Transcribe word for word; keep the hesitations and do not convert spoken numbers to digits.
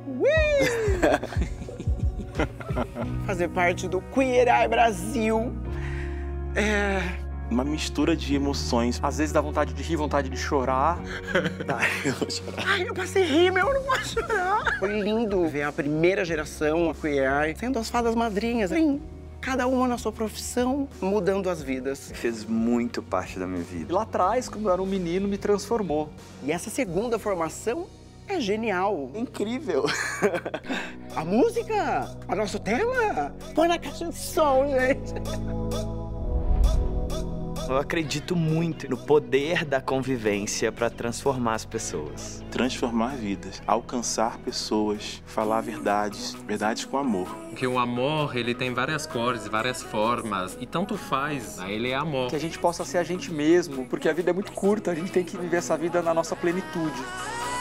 Fazer parte do Queer Eye Brasil é uma mistura de emoções. Às vezes dá vontade de rir, vontade de chorar. Ai, eu vou chorar. Ai, eu passei rir, mas eu não posso chorar. Foi lindo ver a primeira geração, a Queer Eye, sendo as fadas madrinhas. Sim, cada uma na sua profissão, mudando as vidas. Fez muito parte da minha vida. E lá atrás, quando eu era um menino, me transformou. E essa segunda formação é genial. Incrível. A música, o nosso tema, põe na caixa de som, gente. Eu acredito muito no poder da convivência para transformar as pessoas. Transformar vidas, alcançar pessoas, falar verdades, verdades com amor. Porque o amor, ele tem várias cores, várias formas, e tanto faz, ele é amor. Que a gente possa ser a gente mesmo, porque a vida é muito curta, a gente tem que viver essa vida na nossa plenitude.